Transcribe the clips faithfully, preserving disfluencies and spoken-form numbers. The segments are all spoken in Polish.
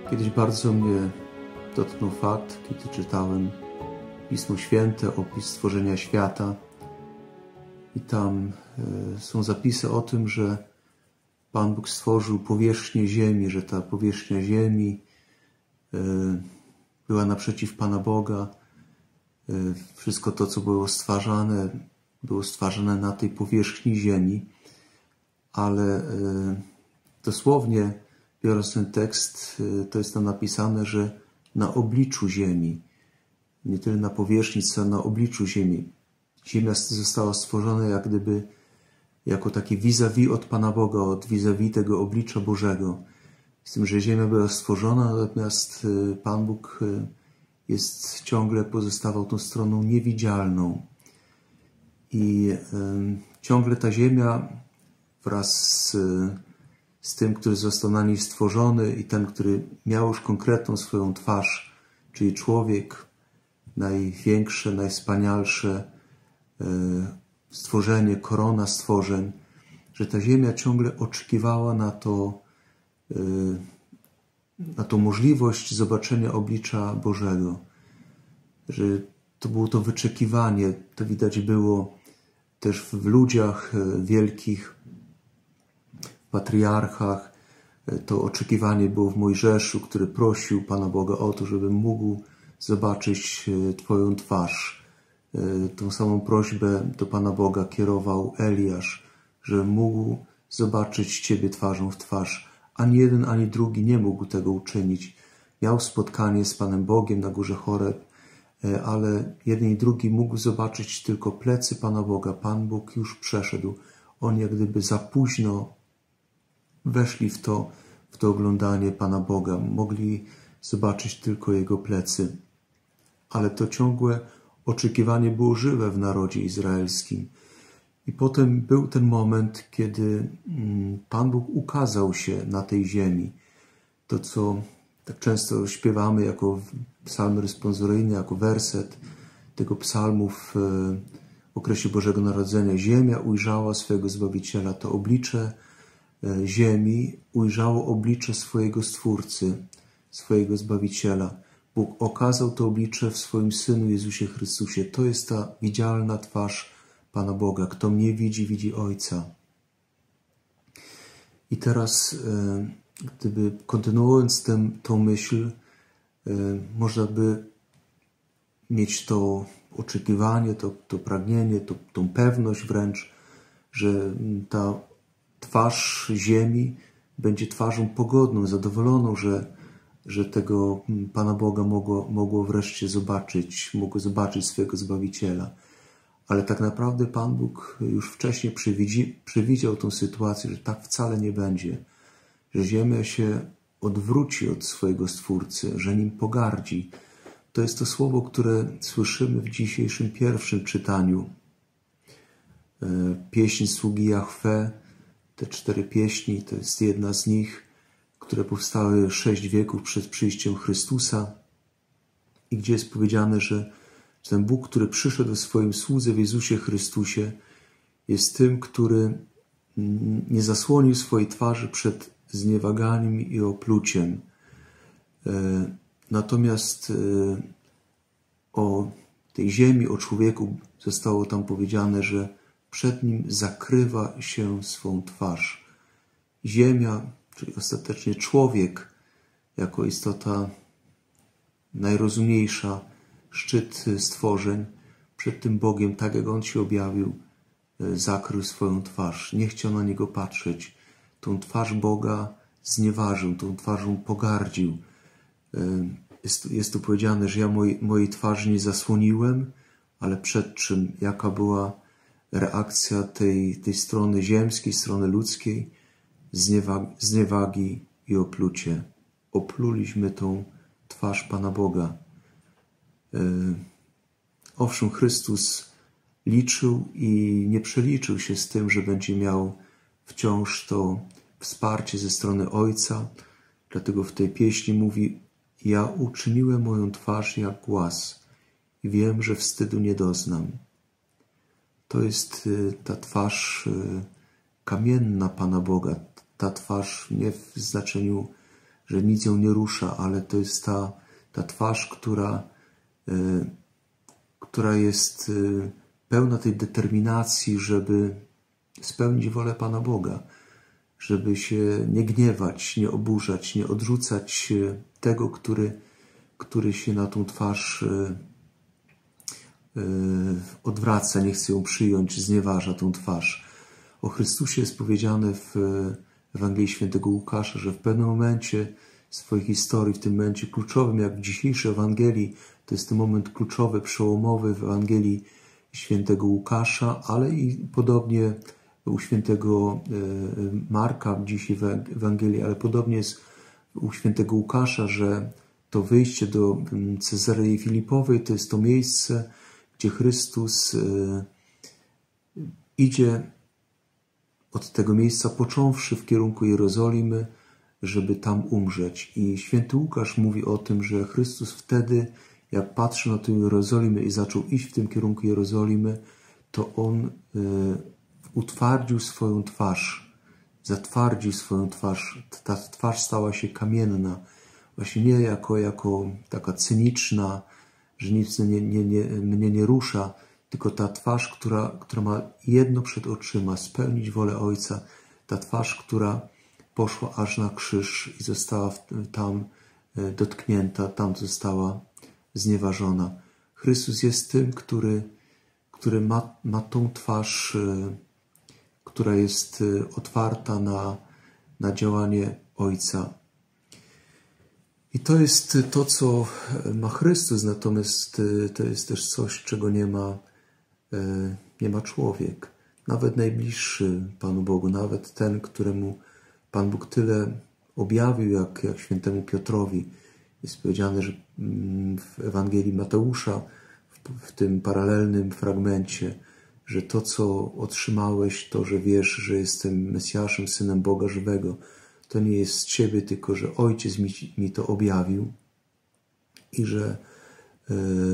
Kiedyś bardzo mnie dotknął fakt, kiedy czytałem Pismo Święte, opis stworzenia świata i tam e, są zapisy o tym, że Pan Bóg stworzył powierzchnię ziemi, że ta powierzchnia ziemi e, była naprzeciw Pana Boga. E, wszystko to, co było stwarzane, było stwarzane na tej powierzchni ziemi, ale e, dosłownie biorąc ten tekst, to jest tam napisane, że na obliczu ziemi, nie tyle na powierzchni, co na obliczu ziemi. Ziemia została stworzona jak gdyby jako taki vis-a-vis od Pana Boga, od vis-a-vis tego oblicza Bożego. Z tym, że ziemia była stworzona, natomiast Pan Bóg jest ciągle pozostawał tą stroną niewidzialną. I y, ciągle ta ziemia wraz z z tym, który został na niej stworzony i ten, który miał już konkretną swoją twarz, czyli człowiek, największe, najwspanialsze stworzenie, korona stworzeń, że ta ziemia ciągle oczekiwała na to, na tą możliwość zobaczenia oblicza Bożego, że to było to wyczekiwanie, to widać było też w ludziach wielkich, patriarchach. To oczekiwanie było w Mojżeszu, który prosił Pana Boga o to, żeby mógł zobaczyć Twoją twarz. Tą samą prośbę do Pana Boga kierował Eliasz, że mógł zobaczyć Ciebie twarzą w twarz. Ani jeden, ani drugi nie mógł tego uczynić. Miał spotkanie z Panem Bogiem na górze Choreb, ale jeden i drugi mógł zobaczyć tylko plecy Pana Boga. Pan Bóg już przeszedł. On jak gdyby za późno weszli w to, w to oglądanie Pana Boga. Mogli zobaczyć tylko Jego plecy. Ale to ciągłe oczekiwanie było żywe w narodzie izraelskim. I potem był ten moment, kiedy Pan Bóg ukazał się na tej ziemi. To, co tak często śpiewamy jako psalm responsoryjny, jako werset tego psalmu w okresie Bożego Narodzenia. Ziemia ujrzała swojego Zbawiciela. To oblicze ziemi ujrzało oblicze swojego Stwórcy, swojego Zbawiciela. Bóg okazał to oblicze w swoim Synu Jezusie Chrystusie. To jest ta widzialna twarz Pana Boga. Kto mnie widzi, widzi Ojca. I teraz, gdyby kontynuując tę, tą myśl, można by mieć to oczekiwanie, to, to pragnienie, to, tą pewność wręcz, że ta twarz ziemi będzie twarzą pogodną, zadowoloną, że, że tego Pana Boga mogło, mogło wreszcie zobaczyć, mogło zobaczyć swojego Zbawiciela. Ale tak naprawdę Pan Bóg już wcześniej przewidzi, przewidział tą sytuację, że tak wcale nie będzie, że ziemia się odwróci od swojego Stwórcy, że nim pogardzi. To jest to słowo, które słyszymy w dzisiejszym pierwszym czytaniu. Pieśń sługi Jahwe, te cztery pieśni, to jest jedna z nich, które powstały sześć wieków przed przyjściem Chrystusa i gdzie jest powiedziane, że ten Bóg, który przyszedł w swoim słudze w Jezusie Chrystusie, jest tym, który nie zasłonił swojej twarzy przed zniewaganiem i opluciem. Natomiast o tej ziemi, o człowieku zostało tam powiedziane, że przed nim zakrywa się swą twarz. Ziemia, czyli ostatecznie człowiek, jako istota najrozumniejsza, szczyt stworzeń, przed tym Bogiem, tak jak On się objawił, zakrył swoją twarz. Nie chciał na Niego patrzeć. Tą twarz Boga znieważył, tą twarzą pogardził. Jest, jest tu powiedziane, że ja moj, mojej twarzy nie zasłoniłem, ale przed czym, jaka była reakcja tej, tej strony ziemskiej, strony ludzkiej, zniewagi, zniewagi i oplucie. Opluliśmy tą twarz Pana Boga. Owszem, Chrystus liczył i nie przeliczył się z tym, że będzie miał wciąż to wsparcie ze strony Ojca. Dlatego w tej pieśni mówi: ja uczyniłem moją twarz jak głaz i wiem, że wstydu nie doznam. To jest ta twarz kamienna Pana Boga, ta twarz nie w znaczeniu że nic ją nie rusza, ale to jest ta, ta twarz, która, y, która jest y, pełna tej determinacji, żeby spełnić wolę Pana Boga, żeby się nie gniewać, nie oburzać, nie odrzucać tego, który, który się na tą twarz y, y, odwraca, nie chce ją przyjąć, znieważa tą twarz. O Chrystusie jest powiedziane w Ewangelii Świętego Łukasza, że w pewnym momencie swojej historii, w tym momencie kluczowym, jak w dzisiejszej Ewangelii, to jest ten moment kluczowy, przełomowy w Ewangelii Świętego Łukasza, ale i podobnie u Świętego Marka, dzisiaj w Ewangelii, ale podobnie jest u Świętego Łukasza, że to wyjście do Cezarei Filipowej to jest to miejsce, gdzie Chrystus idzie od tego miejsca począwszy w kierunku Jerozolimy, żeby tam umrzeć. I święty Łukasz mówi o tym, że Chrystus wtedy, jak patrzył na tę Jerozolimę i zaczął iść w tym kierunku Jerozolimy, to On y, utwardził swoją twarz, zatwardził swoją twarz. Ta twarz stała się kamienna. Właśnie nie jako, jako taka cyniczna, że nic nie, nie, nie, mnie nie rusza, tylko ta twarz, która, która ma jedno przed oczyma, spełnić wolę Ojca. Ta twarz, która poszła aż na krzyż i została tam dotknięta, tam została znieważona. Chrystus jest tym, który, który ma, ma tą twarz, która jest otwarta na, na działanie Ojca. I to jest to, co ma Chrystus, natomiast to jest też coś, czego nie ma, nie ma człowiek. Nawet najbliższy Panu Bogu, nawet ten, któremu Pan Bóg tyle objawił, jak, jak świętemu Piotrowi. Jest powiedziane, że w Ewangelii Mateusza, w, w tym paralelnym fragmencie, że to, co otrzymałeś, to, że wiesz, że jestem Mesjaszem, Synem Boga żywego, to nie jest z Ciebie, tylko że Ojciec mi, mi to objawił i że y,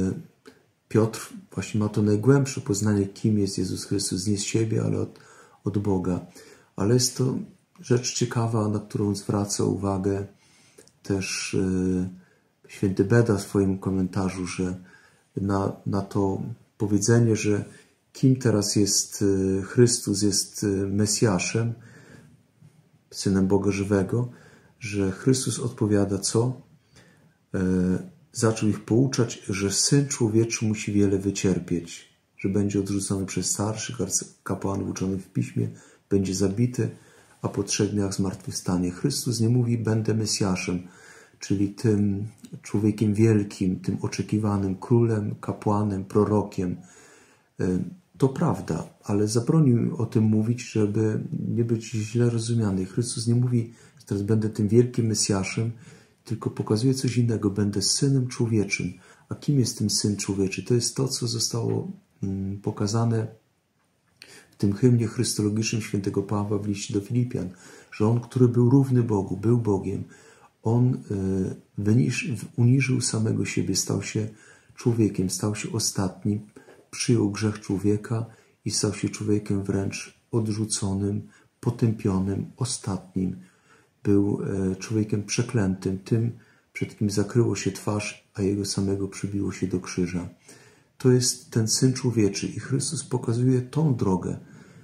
Piotr właśnie ma to najgłębsze poznanie, kim jest Jezus Chrystus, nie z siebie, ale od, od Boga. Ale jest to rzecz ciekawa, na którą zwraca uwagę też y, święty Beda w swoim komentarzu, że na, na to powiedzenie, że kim teraz jest y, Chrystus, jest y, Mesjaszem, Synem Boga żywego, że Chrystus odpowiada co? E, zaczął ich pouczać, że Syn Człowieczy musi wiele wycierpieć, że będzie odrzucony przez starszych kapłanów uczonych w Piśmie, będzie zabity, a po trzech dniach zmartwychwstanie. Chrystus nie mówi, będę Mesjaszem, czyli tym człowiekiem wielkim, tym oczekiwanym królem, kapłanem, prorokiem. E, To prawda, ale zabronił o tym mówić, żeby nie być źle rozumiany. Chrystus nie mówi, że teraz będę tym wielkim Mesjaszem, tylko pokazuje coś innego. Będę Synem Człowieczym. A kim jest ten Syn Człowieczy? To jest to, co zostało pokazane w tym hymnie chrystologicznym świętego Pawła w liście do Filipian, że On, który był równy Bogu, był Bogiem, On wyniż, uniżył samego siebie, stał się człowiekiem, stał się ostatnim, przyjął grzech człowieka i stał się człowiekiem wręcz odrzuconym, potępionym, ostatnim. Był człowiekiem przeklętym, tym, przed kim zakryło się twarz, a jego samego przybiło się do krzyża. To jest ten Syn Człowieczy i Chrystus pokazuje tą drogę.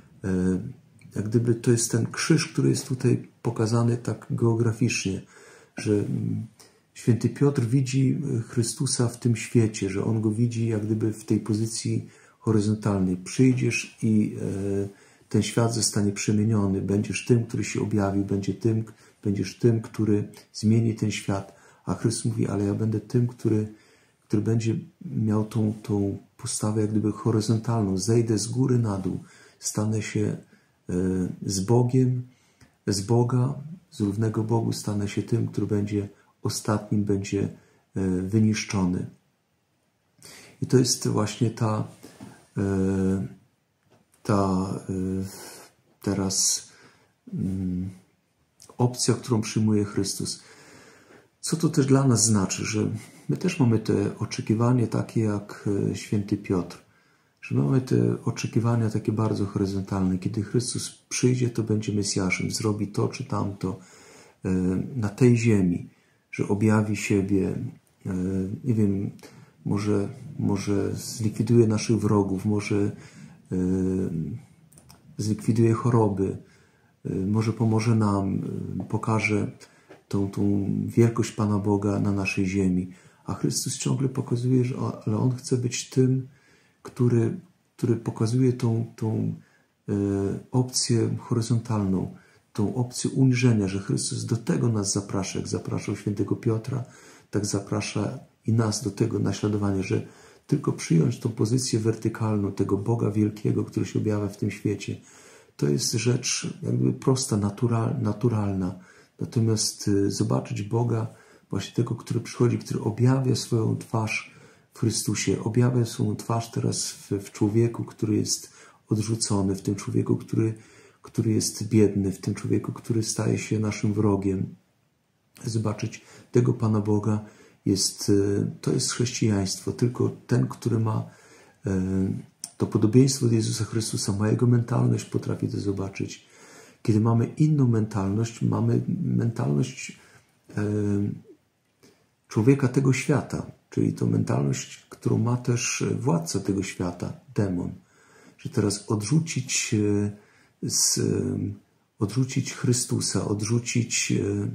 Jak gdyby to jest ten krzyż, który jest tutaj pokazany tak geograficznie, że święty Piotr widzi Chrystusa w tym świecie, że on go widzi jak gdyby w tej pozycji horyzontalnej. Przyjdziesz i ten świat zostanie przemieniony. Będziesz tym, który się objawił, będzie tym, będziesz tym, który zmieni ten świat. A Chrystus mówi, ale ja będę tym, który, który będzie miał tą, tą postawę jak gdyby horyzontalną. Zejdę z góry na dół. Stanę się z Bogiem, z Boga, z równego Bogu. Stanę się tym, który będzie ostatnim, będzie wyniszczony. I to jest właśnie ta, ta teraz opcja, którą przyjmuje Chrystus. Co to też dla nas znaczy, że my też mamy te oczekiwania takie jak święty Piotr, że mamy te oczekiwania takie bardzo horyzontalne. Kiedy Chrystus przyjdzie, to będzie Mesjaszem, zrobi to czy tamto, na tej ziemi, że objawi siebie, nie wiem, może, może zlikwiduje naszych wrogów, może zlikwiduje choroby, może pomoże nam, pokaże tą, tą wielkość Pana Boga na naszej ziemi. A Chrystus ciągle pokazuje, że ale On chce być tym, który, który pokazuje tą, tą e, opcję horyzontalną, tą opcję uniżenia, że Chrystus do tego nas zaprasza, jak zapraszał świętego Piotra, tak zaprasza i nas do tego naśladowania, że tylko przyjąć tą pozycję wertykalną tego Boga wielkiego, który się objawia w tym świecie, to jest rzecz jakby prosta, natural, naturalna. Natomiast zobaczyć Boga, właśnie tego, który przychodzi, który objawia swoją twarz w Chrystusie, objawia swoją twarz teraz w, w człowieku, który jest odrzucony, w tym człowieku, który, który jest biedny, w tym człowieku, który staje się naszym wrogiem. Zobaczyć tego Pana Boga jest, to jest chrześcijaństwo. Tylko ten, który ma to podobieństwo do Jezusa Chrystusa, ma Jego mentalność, potrafi to zobaczyć. Kiedy mamy inną mentalność, mamy mentalność człowieka tego świata, czyli to mentalność, którą ma też władca tego świata, demon. Że teraz odrzucić, z, odrzucić Chrystusa, odrzucić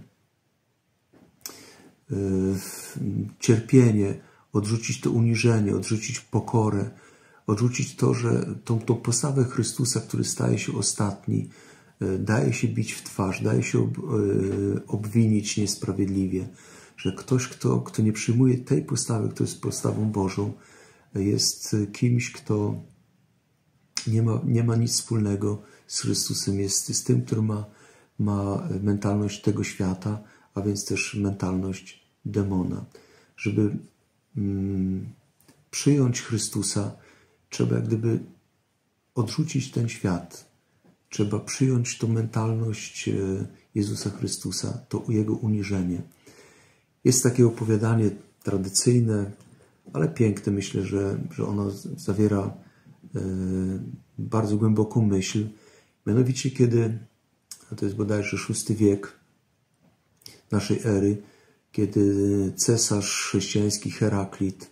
cierpienie, odrzucić to uniżenie, odrzucić pokorę, odrzucić to, że tą, tą postawę Chrystusa, który staje się ostatni, daje się bić w twarz, daje się ob, obwinić niesprawiedliwie, że ktoś, kto, kto nie przyjmuje tej postawy, która jest postawą Bożą, jest kimś, kto nie ma, nie ma nic wspólnego z Chrystusem, jest, jest tym, który ma, ma mentalność tego świata, a więc też mentalność demona. Żeby mm, przyjąć Chrystusa, trzeba jak gdyby odrzucić ten świat. Trzeba przyjąć tą mentalność Jezusa Chrystusa, to Jego uniżenie. Jest takie opowiadanie tradycyjne, ale piękne. Myślę, że, że ono zawiera bardzo głęboką myśl. Mianowicie, kiedy, a to jest bodajże szósty wiek naszej ery, kiedy cesarz chrześcijański Heraklit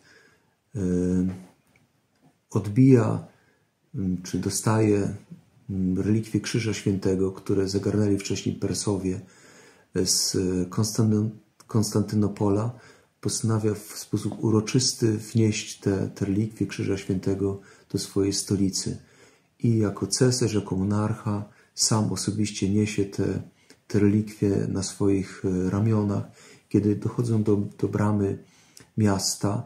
odbija, czy dostaje relikwie Krzyża Świętego, które zagarnęli wcześniej Persowie z Konstantynopola, postanawia w sposób uroczysty wnieść te, te relikwie Krzyża Świętego do swojej stolicy. I jako cesarz, jako monarcha sam osobiście niesie te, te relikwie na swoich ramionach. Kiedy dochodzą do, do bramy miasta,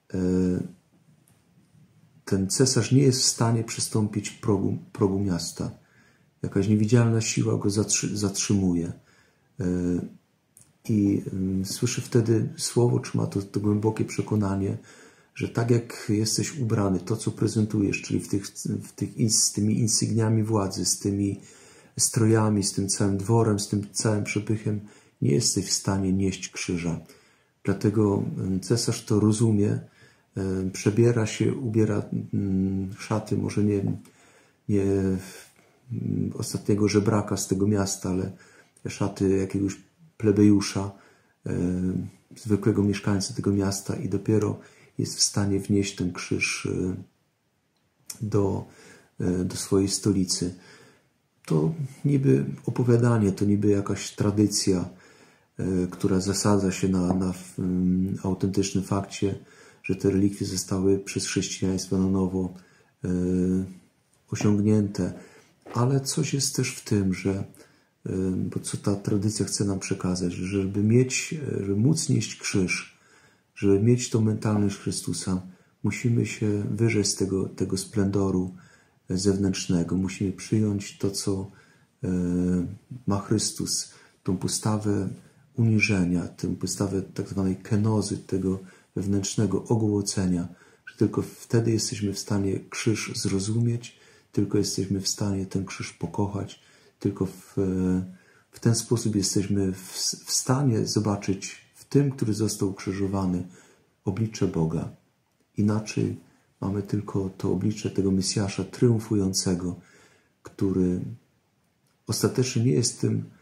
ten cesarz nie jest w stanie przystąpić progu, progu miasta. Jakaś niewidzialna siła go zatrzymuje. I słyszy wtedy słowo, czy ma to, to głębokie przekonanie, że tak jak jesteś ubrany, to co prezentujesz, czyli w tych, w tych, z tymi insygniami władzy, z tymi strojami, z tym całym dworem, z tym całym przepychem, nie jesteś w stanie nieść krzyża. Dlatego cesarz to rozumie, przebiera się, ubiera szaty, może nie, nie ostatniego żebraka z tego miasta, ale szaty jakiegoś plebejusza, zwykłego mieszkańca tego miasta i dopiero jest w stanie wnieść ten krzyż do, do swojej stolicy. To niby opowiadanie, to niby jakaś tradycja, która zasadza się na, na autentycznym fakcie, że te relikwie zostały przez chrześcijaństwo na nowo osiągnięte. Ale coś jest też w tym, że bo co ta tradycja chce nam przekazać, że żeby mieć, żeby móc nieść krzyż, żeby mieć tą mentalność Chrystusa, musimy się wyrzec z tego, tego splendoru zewnętrznego. Musimy przyjąć to, co ma Chrystus, tą postawę uniżenia, tę postawę tak zwanej kenozy, tego wewnętrznego ogołocenia, że tylko wtedy jesteśmy w stanie krzyż zrozumieć, tylko jesteśmy w stanie ten krzyż pokochać, tylko w, w ten sposób jesteśmy w, w stanie zobaczyć w tym, który został ukrzyżowany, oblicze Boga. Inaczej mamy tylko to oblicze tego Mesjasza triumfującego, który ostatecznie nie jest tym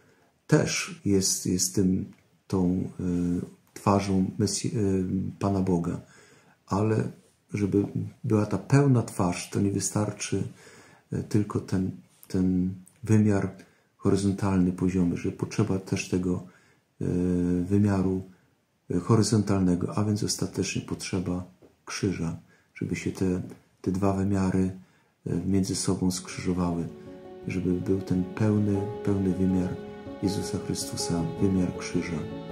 też jest, jest tym, tą twarzą Mesji, Pana Boga, ale żeby była ta pełna twarz, to nie wystarczy tylko ten, ten wymiar horyzontalny, poziomy, że potrzeba też tego wymiaru horyzontalnego, a więc ostatecznie potrzeba krzyża, żeby się te, te dwa wymiary między sobą skrzyżowały, żeby był ten pełny, pełny wymiar Jezusa Chrystusa, wymiar krzyża.